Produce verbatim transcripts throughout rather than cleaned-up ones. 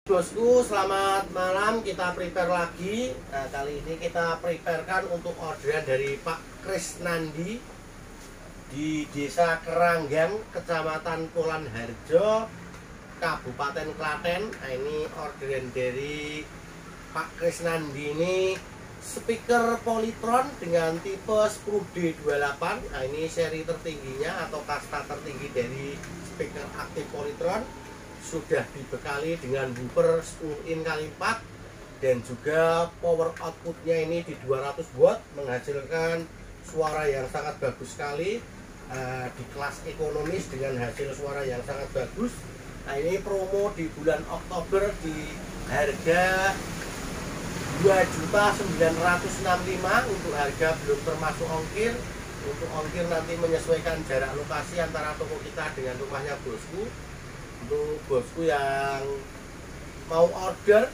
Bosku, selamat malam. Kita prepare lagi. Nah, kali ini kita preparekan untuk orderan dari Pak Krisnandi di Desa Keranggan, Kecamatan Kulon Harjo, Kabupaten Klaten. Nah, ini orderan dari Pak Krisnandi ini speaker Polytron dengan tipe sepuluh D dua puluh delapan. Nah, ini seri tertingginya atau kasta tertinggi dari speaker aktif Polytron. Sudah dibekali dengan woofer sepuluh in kali empat dan juga power outputnya ini di dua ratus watt, menghasilkan suara yang sangat bagus sekali, uh, di kelas ekonomis dengan hasil suara yang sangat bagus. Nah, ini promo di bulan Oktober di harga dua juta sembilan ratus enam puluh lima ribu untuk harga belum termasuk ongkir. Untuk ongkir nanti menyesuaikan jarak lokasi antara toko kita dengan rumahnya bosku. Untuk bosku yang mau order,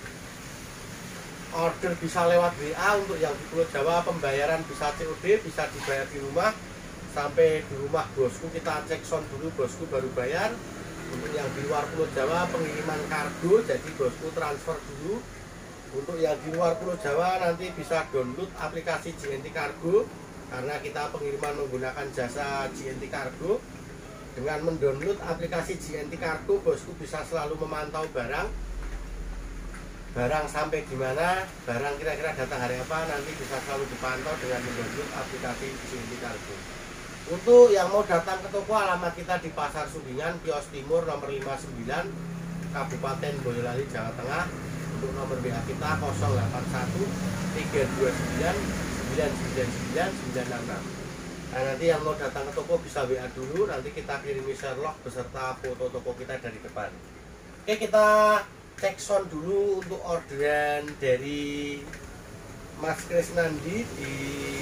order bisa lewat W A. Untuk yang di Pulau Jawa pembayaran bisa C O D, bisa dibayar di rumah. Sampai di rumah bosku kita cek sound dulu, bosku baru bayar. Untuk yang di luar Pulau Jawa pengiriman kargo, jadi bosku transfer dulu. Untuk yang di luar Pulau Jawa nanti bisa download aplikasi J N T Cargo, karena kita pengiriman menggunakan jasa J N T Cargo. Dengan mendownload aplikasi J N T Cargo, bosku bisa selalu memantau barang barang sampai di mana, barang kira-kira datang hari apa, nanti bisa selalu dipantau dengan mendownload aplikasi J N T Cargo. Untuk yang mau datang ke toko, alamat kita di Pasar Sundingan, Kios Timur nomor lima puluh sembilan, Kabupaten Boyolali, Jawa Tengah. Untuk nomor W A kita nol delapan satu tiga dua sembilan sembilan sembilan sembilan sembilan enam enam. Nah, nanti yang mau datang ke toko bisa W A dulu, nanti kita kirimi Sherlock beserta foto toko kita dari depan. Oke, kita cek sound dulu untuk orderan dari Mas Krisnandi di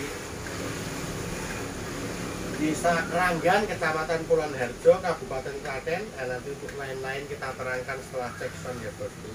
Desa Keranggan, Kecamatan Kulon Harjo, Kabupaten Klaten. Nah, nanti untuk lain-lain kita terangkan setelah cek sound ya bosku.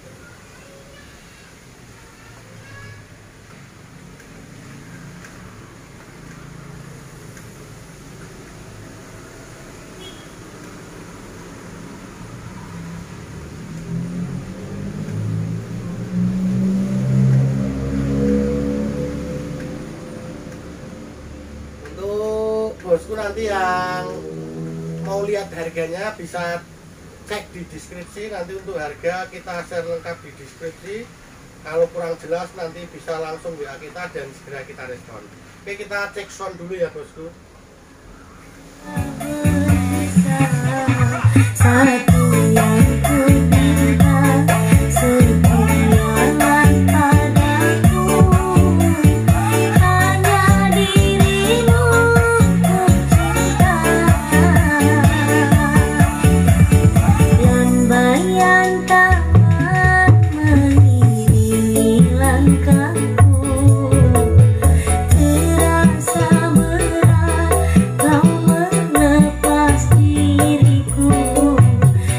Bosku, nanti yang mau lihat harganya bisa cek di deskripsi. Nanti untuk harga kita share lengkap di deskripsi. Kalau kurang jelas nanti bisa langsung W A kita dan segera kita respon. Oke, kita cek sound dulu ya bosku. Satu yang ku minta sekian padaku, hanya dirimu dan bayangkan mengiringi langkahku. Terasa berat kau melepas diriku.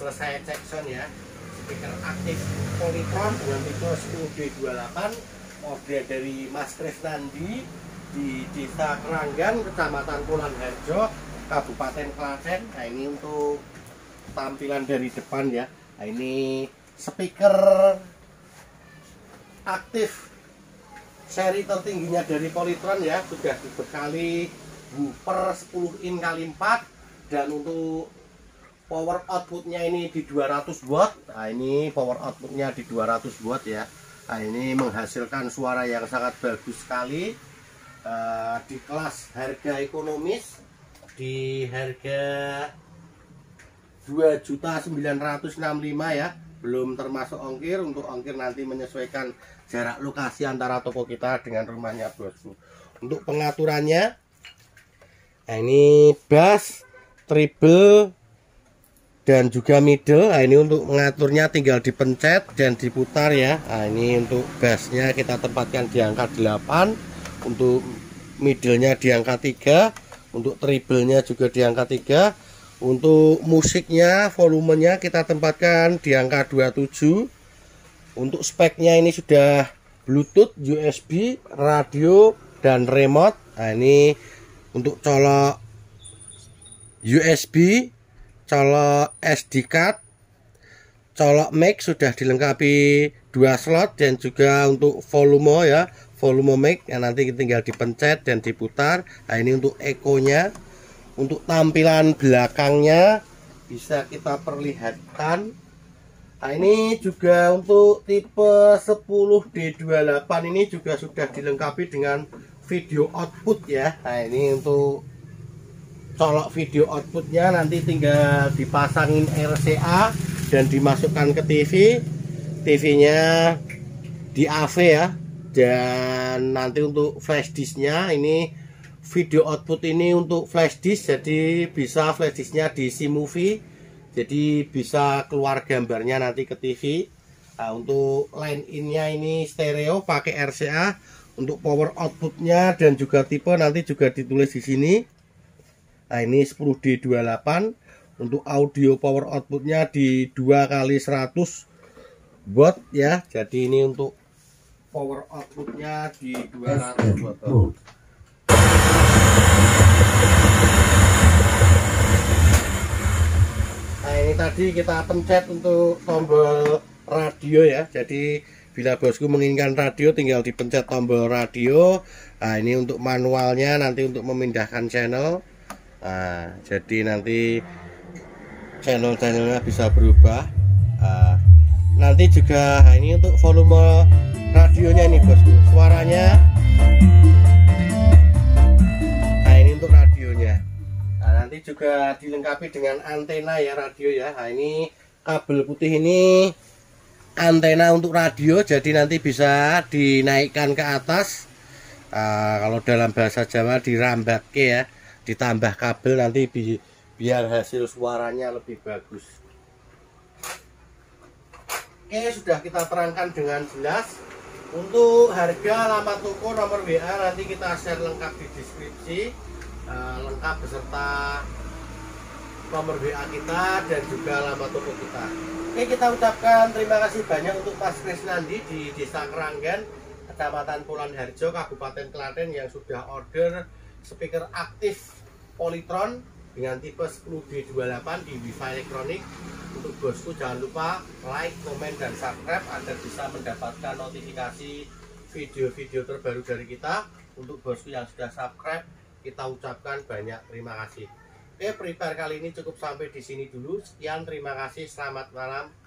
selesai cek sound ya. Speaker aktif Polytron dengan tipe sepuluh D dua puluh delapan, order dari Mas Krisnandi di Desa Keranggan, Kecamatan Kulon Harjo, Kabupaten Klaten. Nah, ini untuk tampilan dari depan ya. Nah, ini speaker aktif seri tertingginya dari Polytron ya, sudah dibekali woofer sepuluh in kali empat, dan untuk power outputnya ini di dua ratus watt. Nah, ini power outputnya di dua ratus watt ya. Nah, ini menghasilkan suara yang sangat bagus sekali. Uh, di kelas harga ekonomis, di harga dua juta sembilan ratus enam puluh lima ya, belum termasuk ongkir. Untuk ongkir nanti menyesuaikan jarak lokasi antara toko kita dengan rumahnya bosku. Untuk pengaturannya, nah ini bass, treble, dan juga middle. Nah, ini untuk mengaturnya tinggal dipencet dan diputar ya. Nah, ini untuk bassnya kita tempatkan di angka delapan, untuk middlenya di angka tiga, untuk treble-nya juga di angka tiga. Untuk musiknya, volumenya kita tempatkan di angka dua puluh tujuh. Untuk speknya ini sudah Bluetooth, U S B, radio, dan remote. Nah, ini untuk colok U S B, colok S D card, colok mic sudah dilengkapi dua slot, dan juga untuk volume ya, volume mic yang nanti tinggal dipencet dan diputar. Nah, ini untuk echo-nya. Untuk tampilan belakangnya bisa kita perlihatkan. Nah, ini juga untuk tipe sepuluh D dua puluh delapan ini juga sudah dilengkapi dengan video output ya. Nah, ini untuk colok video outputnya nanti tinggal dipasangin R C A dan dimasukkan ke T V. T V-nya di A V ya. Dan nanti untuk flash disknya, ini video output ini untuk flash disk, jadi bisa flash disknya diisi movie, jadi bisa keluar gambarnya nanti ke T V. Nah, untuk line innya ini stereo pakai R C A. Untuk power outputnya dan juga tipe nanti juga ditulis di sini. Nah, ini sepuluh D dua puluh delapan. Untuk audio power outputnya di dua kali seratus watt ya. Jadi ini untuk power outputnya di dua ratus watt. Nah, ini tadi kita pencet untuk tombol radio ya. Jadi bila bosku menginginkan radio, tinggal dipencet tombol radio. Nah, ini untuk manualnya nanti untuk memindahkan channel. Nah, jadi nanti channel-channelnya bisa berubah. Nah, nanti juga nah, ini untuk volume radionya ini bosku, suaranya. Nah, ini untuk radionya. Nah, nanti juga dilengkapi dengan antena ya radio ya. Nah, ini kabel putih ini antena untuk radio, jadi nanti bisa dinaikkan ke atas. Nah, kalau dalam bahasa Jawa dirambake ya, ditambah kabel nanti bi biar hasil suaranya lebih bagus. Oke, sudah kita terangkan dengan jelas. Untuk harga, alamat toko, nomor W A nanti kita share lengkap di deskripsi, uh, lengkap beserta nomor W A kita dan juga alamat toko kita. Oke, kita ucapkan terima kasih banyak untuk Mas Krisnandi di Desa Keranggan, Kecamatan Kulon Harjo, Kabupaten Klaten, yang sudah order speaker aktif Polytron dengan tipe sepuluh D dua puluh delapan di Wifi Elektronik. Untuk bosku jangan lupa like, komen, dan subscribe agar bisa mendapatkan notifikasi video-video terbaru dari kita. Untuk bosku yang sudah subscribe, kita ucapkan banyak terima kasih. Oke, prepare kali ini cukup sampai di sini dulu. Sekian, terima kasih, selamat malam.